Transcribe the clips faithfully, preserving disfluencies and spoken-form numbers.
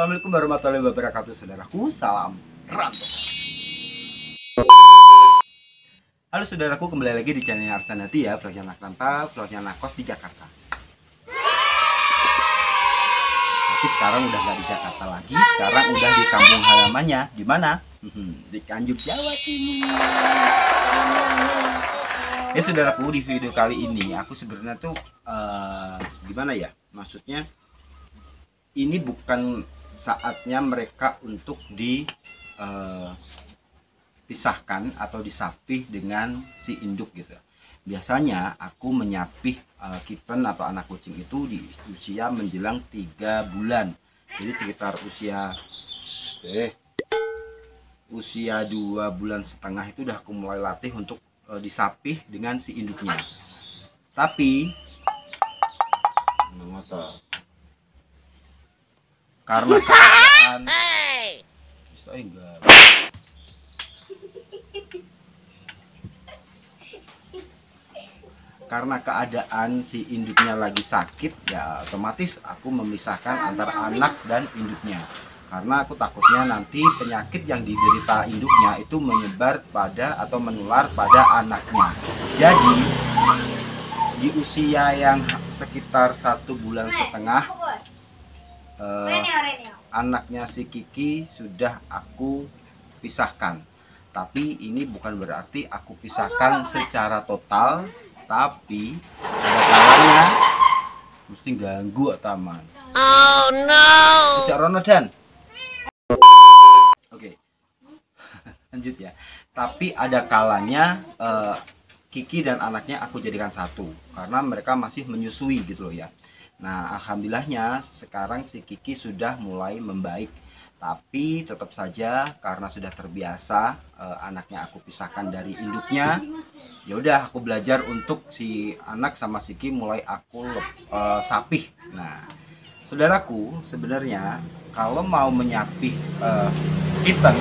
Assalamualaikum warahmatullahi wabarakatuh, saudaraku. Salam rantau. Halo saudaraku, kembali lagi di channelnya Arsanati ya, vlognya anak rantau, vlognya anak kos di Jakarta. Tapi sekarang udah nggak di Jakarta lagi, sekarang udah di kampung halamannya. Di mana? Di Kanjuk, Jawa Timur. Ya saudaraku, di video kali ini aku sebenarnya tuh uh, gimana ya? Maksudnya ini bukan saatnya mereka untuk dipisahkan uh, atau disapih dengan si induk gitu. Biasanya aku menyapih uh, kitten atau anak kucing itu di usia menjelang tiga bulan. Jadi sekitar usia eh usia dua bulan setengah itu udah aku mulai latih untuk uh, disapih dengan si induknya. Tapi karena keadaan bisa enggak karena keadaan si induknya lagi sakit, ya otomatis aku memisahkan antara anak dan induknya, karena aku takutnya nanti penyakit yang diderita induknya itu menyebar pada atau menular pada anaknya. Jadi di usia yang sekitar satu bulan setengah Uh, anaknya si Kiki sudah aku pisahkan. Tapi ini bukan berarti aku pisahkan secara total, tapi ada kalanya mesti ganggu taman. Oh no. Dan oke, lanjut ya. Tapi ada kalanya uh, Kiki dan anaknya aku jadikan satu karena mereka masih menyusui gitu loh ya. Nah, alhamdulillahnya sekarang si Kiki sudah mulai membaik. Tapi tetap saja karena sudah terbiasa eh, anaknya aku pisahkan dari induknya. Ya udah, aku belajar untuk si anak sama si Kiki mulai aku eh, sapih. Nah, saudaraku, sebenarnya kalau mau menyapih eh, kitten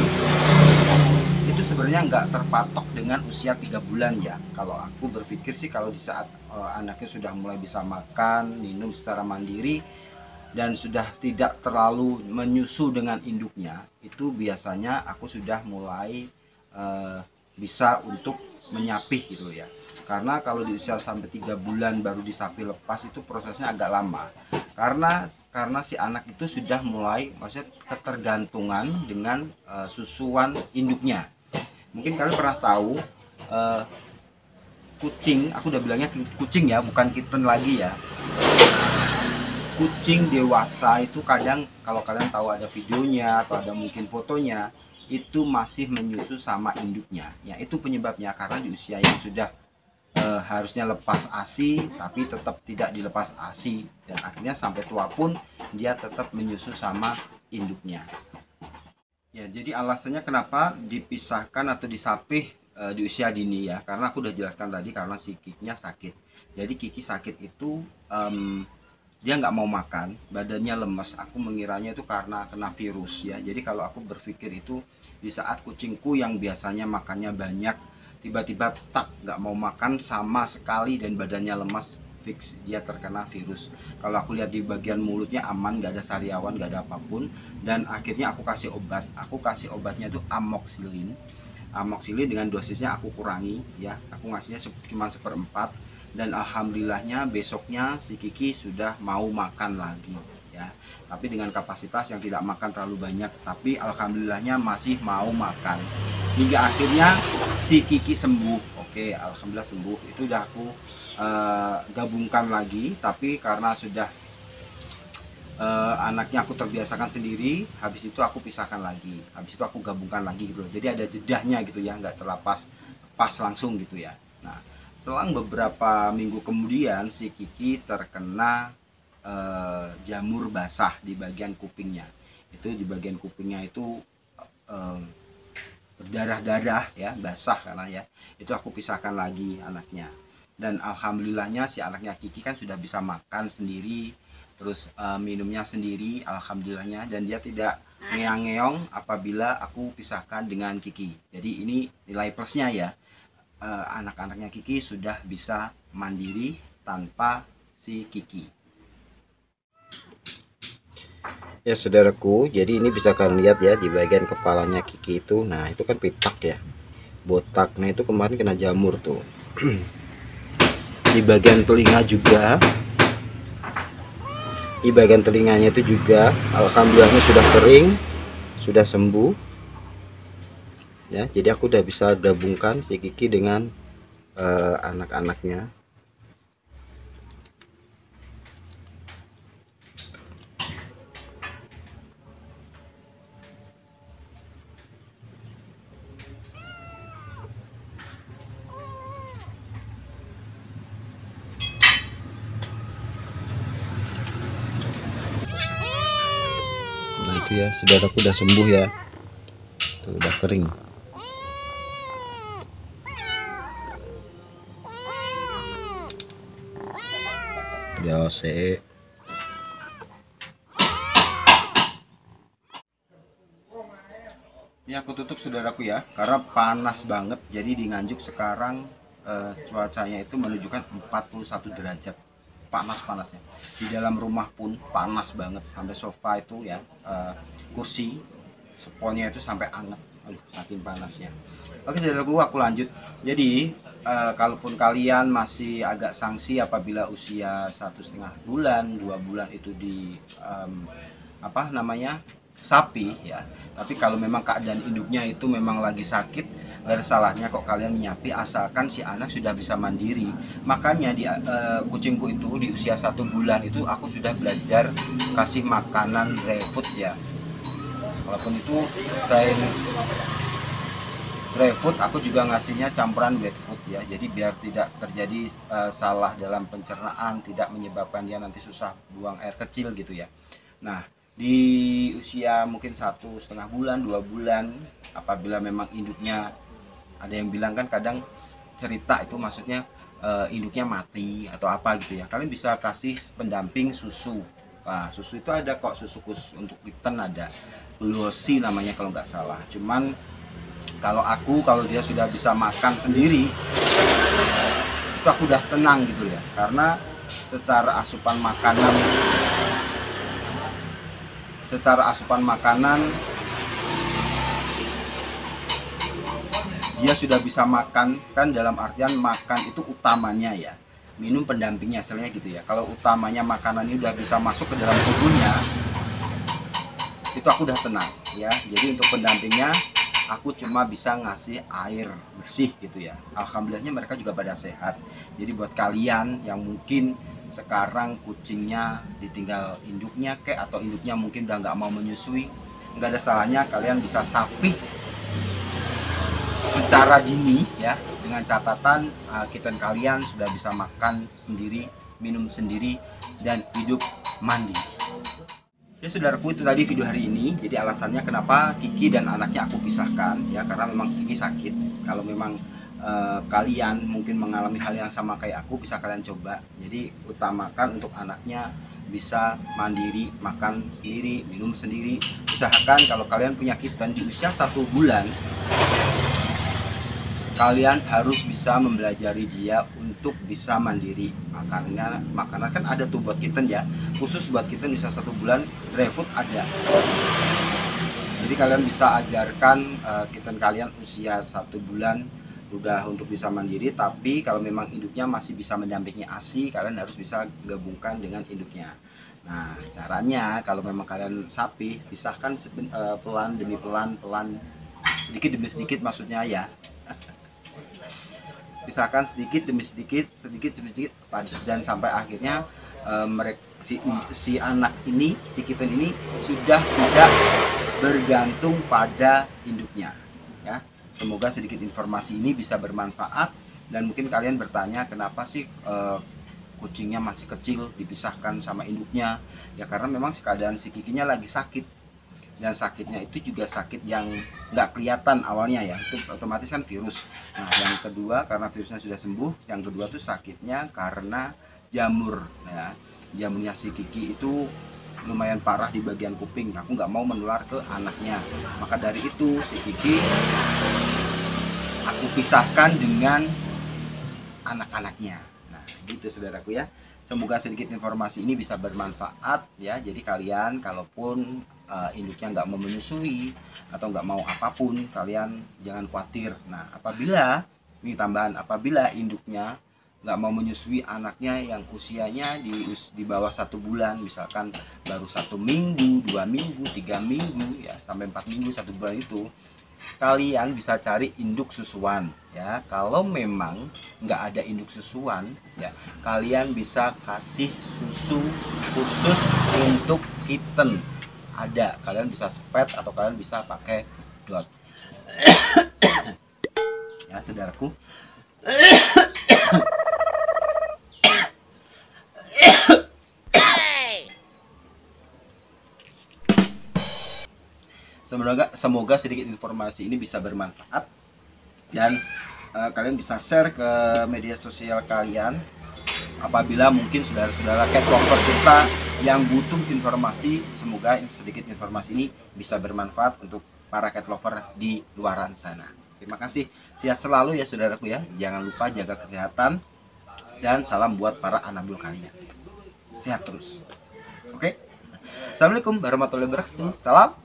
itu sebenarnya nggak terpatok dengan usia tiga bulan ya. Kalau aku berpikir sih kalau di saat uh, anaknya sudah mulai bisa makan, minum secara mandiri dan sudah tidak terlalu menyusu dengan induknya, itu biasanya aku sudah mulai uh, bisa untuk menyapih gitu ya. Karena kalau di usia sampai tiga bulan baru disapih lepas itu prosesnya agak lama. Karena karena si anak itu sudah mulai maksudnya ketergantungan dengan uh, susuan induknya. Mungkin kalian pernah tahu uh, kucing, aku udah bilangnya kucing ya, bukan kitten lagi ya. Kucing dewasa itu kadang kalau kalian tahu ada videonya atau ada mungkin fotonya, itu masih menyusu sama induknya. Ya itu penyebabnya, karena di usia yang sudah uh, harusnya lepas A S I tapi tetap tidak dilepas A S I, dan akhirnya sampai tua pun dia tetap menyusu sama induknya. Ya, jadi alasannya kenapa dipisahkan atau disapih e, di usia dini ya, karena aku udah jelaskan tadi karena si Kikinya sakit. Jadi Kiki sakit itu um, dia nggak mau makan, badannya lemes. Aku mengiranya itu karena kena virus ya. Jadi kalau aku berpikir itu di saat kucingku yang biasanya makannya banyak, tiba-tiba tak nggak mau makan sama sekali dan badannya lemas, fix dia terkena virus. Kalau aku lihat di bagian mulutnya aman, nggak ada sariawan, nggak ada apapun, dan akhirnya aku kasih obat. Aku kasih obatnya itu amoxicillin. Amoxicillin dengan dosisnya aku kurangi ya. Aku ngasihnya cuma seperempat, dan alhamdulillahnya besoknya si Kiki sudah mau makan lagi ya. Tapi dengan kapasitas yang tidak makan terlalu banyak, tapi alhamdulillahnya masih mau makan. Hingga akhirnya si Kiki sembuh. Oke, alhamdulillah sembuh. Itu udah aku uh, gabungkan lagi, tapi karena sudah uh, anaknya aku terbiasakan sendiri, habis itu aku pisahkan lagi, habis itu aku gabungkan lagi gitu. Jadi ada jedahnya gitu ya, nggak terlepas pas langsung gitu ya. Nah, selang beberapa minggu kemudian si Kiki terkena uh, jamur basah di bagian kupingnya. Itu di bagian kupingnya itu uh, berdarah-darah ya, basah karena ya. Itu aku pisahkan lagi anaknya, dan alhamdulillahnya si anaknya Kiki kan sudah bisa makan sendiri, terus uh, minumnya sendiri alhamdulillahnya, dan dia tidak ngeong-ngeong apabila aku pisahkan dengan Kiki. Jadi ini nilai plusnya ya, uh, anak-anaknya Kiki sudah bisa mandiri tanpa si Kiki. Ya saudaraku, jadi ini bisa kalian lihat ya di bagian kepalanya Kiki itu. Nah itu kan pitak ya, botaknya itu kemarin kena jamur tuh. Di bagian telinga juga, di bagian telinganya itu juga alhamdulillahnya sudah kering, sudah sembuh ya. Jadi aku udah bisa gabungkan si Kiki dengan uh, anak-anaknya. Nah itu ya, saudaraku udah sembuh ya, tuh udah kering. Biasa. Ini aku tutup saudaraku ya, karena panas banget. Jadi di Nganjuk sekarang eh, cuacanya itu menunjukkan empat puluh satu derajat, panas-panasnya. Di dalam rumah pun panas banget, sampai sofa itu ya, eh, kursi seponnya itu sampai anget. Aduh, saking panasnya. Oke saudaraku, aku lanjut. Jadi eh, kalaupun kalian masih agak sangsi apabila usia satu setengah bulan, dua bulan itu di em, apa namanya sapi ya, tapi kalau memang keadaan induknya itu memang lagi sakit, gak ada salahnya kok kalian menyapi asalkan si anak sudah bisa mandiri. Makanya di uh, kucingku itu di usia satu bulan itu aku sudah belajar kasih makanan dry food ya, walaupun itu selain dry food aku juga ngasihnya campuran wet food ya, jadi biar tidak terjadi uh, salah dalam pencernaan, tidak menyebabkan dia nanti susah buang air kecil gitu ya. Nah di usia mungkin satu setengah bulan, dua bulan, apabila memang induknya, ada yang bilang kan kadang cerita itu maksudnya e, induknya mati atau apa gitu ya, kalian bisa kasih pendamping susu. Nah susu itu ada kok, susu khusus untuk kitten ada, Luosi namanya kalau nggak salah. Cuman kalau aku, kalau dia sudah bisa makan sendiri itu aku udah tenang gitu ya, karena secara asupan makanan secara asupan makanan dia sudah bisa makan, kan dalam artian makan itu utamanya ya, minum pendampingnya istilahnya gitu ya. Kalau utamanya makanan ini udah bisa masuk ke dalam tubuhnya, itu aku udah tenang ya. Jadi untuk pendampingnya aku cuma bisa ngasih air bersih gitu ya. Alhamdulillahnya mereka juga pada sehat. Jadi buat kalian yang mungkin sekarang kucingnya ditinggal induknya kek, atau induknya mungkin udah nggak mau menyusui, nggak ada salahnya kalian bisa sapi secara dini ya, dengan catatan uh, kitten kalian sudah bisa makan sendiri, minum sendiri, dan hidup mandi. Ya saudaraku, itu tadi video hari ini. Jadi alasannya kenapa Kiki dan anaknya aku pisahkan ya, karena memang Kiki sakit. Kalau memang Uh, kalian mungkin mengalami hal yang sama kayak aku, bisa kalian coba. Jadi utamakan untuk anaknya bisa mandiri, makan sendiri, minum sendiri. Usahakan kalau kalian punya kitten di usia satu bulan, kalian harus bisa mempelajari dia untuk bisa mandiri. Makannya, makanan kan ada tuh buat kitten ya, khusus buat kitten bisa satu bulan, dry food ada. Jadi kalian bisa ajarkan uh, kitten kalian usia satu bulan udah untuk bisa mandiri. Tapi kalau memang induknya masih bisa mendampingi A S I, kalian harus bisa gabungkan dengan induknya. Nah caranya, kalau memang kalian sapi, pisahkan uh, pelan demi pelan, pelan sedikit demi sedikit maksudnya ya. Pisahkan sedikit demi sedikit, sedikit demi sedikit, dan sampai akhirnya uh, mereka si, si anak ini, si kitten ini sudah tidak bergantung pada induknya ya. Semoga sedikit informasi ini bisa bermanfaat, dan mungkin kalian bertanya kenapa sih uh, kucingnya masih kecil dipisahkan sama induknya. Ya karena memang keadaan si Kikinya lagi sakit, dan sakitnya itu juga sakit yang nggak kelihatan awalnya ya, itu otomatis kan virus. Nah yang kedua karena virusnya sudah sembuh, yang kedua tuh sakitnya karena jamur ya. Jamurnya si Kiki itu lumayan parah di bagian kuping. Aku nggak mau menular ke anaknya, maka dari itu si Kiki aku pisahkan dengan anak-anaknya. Nah gitu saudaraku ya. semoga sedikit informasi ini bisa bermanfaat ya. Jadi kalian kalaupun uh, induknya nggak mau menyusui atau nggak mau apapun, kalian jangan khawatir. Nah, apabila ini tambahan, apabila induknya nggak mau menyusui anaknya yang usianya di di bawah satu bulan, misalkan baru satu minggu, dua minggu, tiga minggu, ya sampai empat minggu, satu bulan, itu kalian bisa cari induk susuan ya. Kalau memang nggak ada induk susuan ya, kalian bisa kasih susu khusus untuk kitten. Ada, kalian bisa sepet atau kalian bisa pakai dot. Ya saudaraku, semoga semoga sedikit informasi ini bisa bermanfaat dan uh, kalian bisa share ke media sosial kalian apabila mungkin saudara-saudara cat lover kita yang butuh informasi. Semoga sedikit informasi ini bisa bermanfaat untuk para cat lover di luaran sana. Terima kasih, sehat selalu ya saudaraku ya. Jangan lupa jaga kesehatan dan salam buat para anabul kalian. Sehat terus. Oke. Assalamualaikum warahmatullahi wabarakatuh. Salam